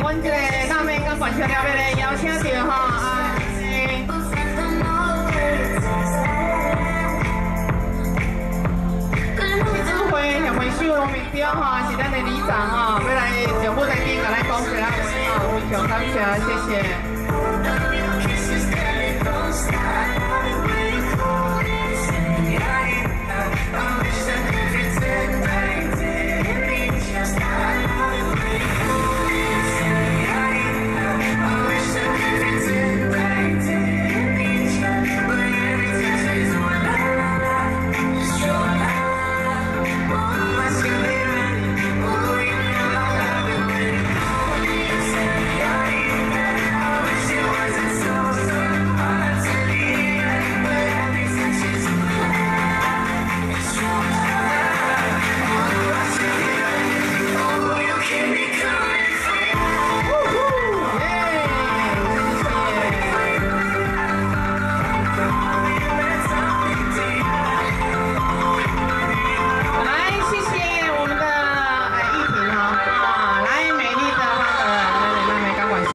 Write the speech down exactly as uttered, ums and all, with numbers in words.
阮这个那边跟管桥了的邀请到哈啊，智慧协会秀农民标哈是咱的里长哈，要来政府来宾甲咱讲一下话哈，非常感谢，谢谢。